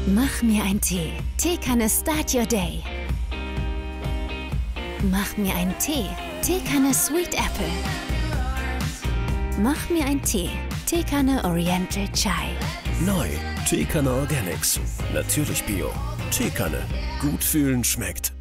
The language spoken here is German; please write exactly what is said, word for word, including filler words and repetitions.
Mach mir einen Tee. Teekanne Start Your Day. Mach mir einen Tee. Teekanne Sweet Apple. Mach mir einen Tee. Teekanne Oriental Chai. Neu. Teekanne Organics. Natürlich Bio. Teekanne. Gut fühlen schmeckt.